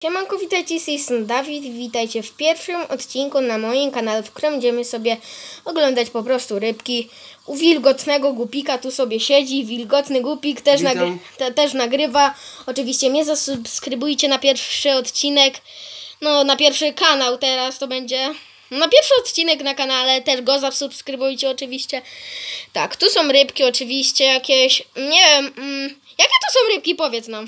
Siemanko, witajcie, jestem Dawid, witajcie w pierwszym odcinku na moim kanale, w którym będziemy sobie oglądać po prostu rybki. U wilgotnego głupika tu sobie siedzi, wilgotny głupik też nagrywa. Oczywiście mnie zasubskrybujcie na pierwszy odcinek, no na pierwszy kanał teraz to będzie. Na pierwszy odcinek na kanale też go zasubskrybujcie oczywiście. Tak, tu są rybki oczywiście jakieś, nie wiem, jakie to są rybki, powiedz nam.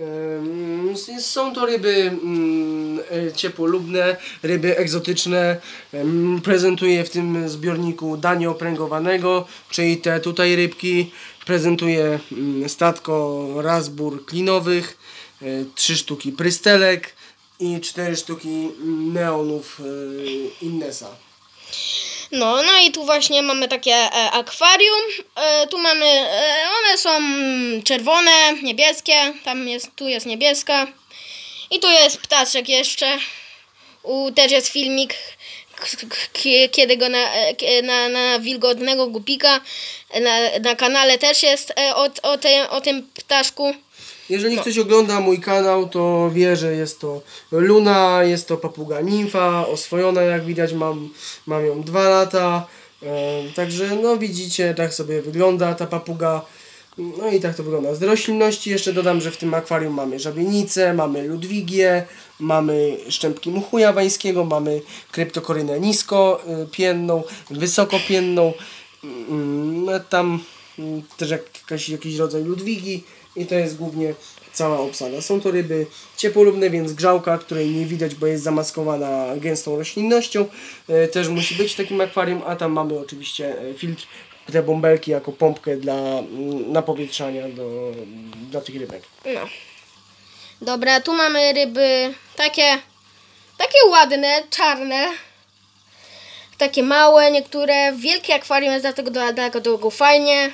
Są to ryby ciepłolubne, ryby egzotyczne. Prezentuję w tym zbiorniku danie opręgowanego, czyli te tutaj rybki. Prezentuję statko razbur klinowych, 3 sztuki prystelek i 4 sztuki neonów Innesa. No i tu właśnie mamy takie akwarium. Tu mamy, one są czerwone, niebieskie, tu jest niebieska. I tu jest ptaszek jeszcze. Też jest filmik, kiedy go na wilgotnego głupika na kanale też jest o tym ptaszku. Jeżeli ktoś ogląda mój kanał, to wie, że jest to Luna, jest to papuga nimfa, oswojona, jak widać, mam ją 2 lata. Także no widzicie, tak sobie wygląda ta papuga. No i tak to wygląda. Z roślinności jeszcze dodam, że w tym akwarium mamy żabienicę, mamy ludwigię, mamy szczępki mchu jawańskiego, mamy kryptokorynę niskopienną, wysokopienną, tam też jakiś rodzaj ludwigi. I to jest głównie cała obsada. Są to ryby ciepłolubne, więc grzałka, której nie widać, bo jest zamaskowana gęstą roślinnością, też musi być w takim akwarium, a tam mamy oczywiście filtr, te bąbelki jako pompkę dla napowietrzania dla tych rybek. No. Dobra, tu mamy ryby takie ładne, czarne. Takie małe, niektóre. Wielkie akwarium jest dlatego fajnie.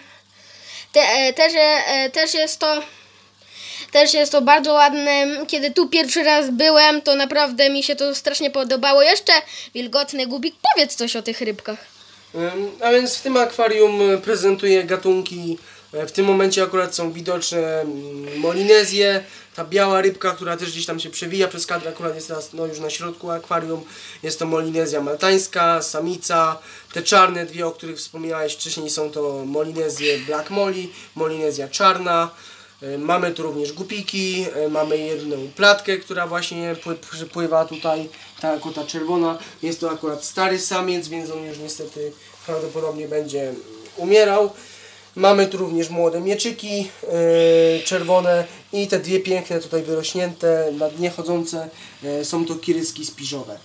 Też jest to bardzo ładne. Kiedy tu pierwszy raz byłem, to naprawdę mi się to strasznie podobało. Jeszcze wilgotny głupik, powiedz coś o tych rybkach. A więc w tym akwarium prezentuję gatunki. W tym momencie akurat są widoczne molinezje. Ta biała rybka, która też gdzieś tam się przewija przez kadr, akurat jest teraz już na środku akwarium. Jest to molinezja maltańska, samica. Te czarne dwie, o których wspomniałeś wcześniej, są to molinezje black molly, molinezja czarna. Mamy tu również gupiki, mamy jedną platkę, która właśnie pływa tutaj, ta czerwona. Jest to akurat stary samiec, więc on już niestety prawdopodobnie będzie umierał. Mamy tu również młode mieczyki czerwone i te dwie piękne tutaj wyrośnięte, na dnie chodzące, są to kiryski spiżowe.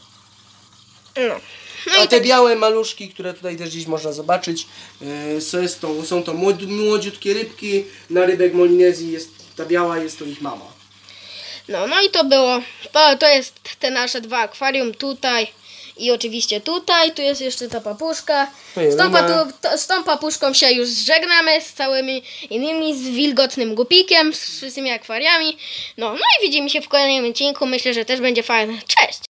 A te białe maluszki, które tutaj też gdzieś można zobaczyć, są to młodziutkie rybki. Na rybek molinezji ta biała, jest to ich mama. No i to jest te nasze 2 akwarium tutaj i oczywiście tutaj. Tu jest jeszcze ta papuszka. Z tą papuszką się już żegnamy, z całymi innymi, z wilgotnym gupikiem, z wszystkimi akwariami. No i widzimy się w kolejnym odcinku. Myślę, że też będzie fajne. Cześć!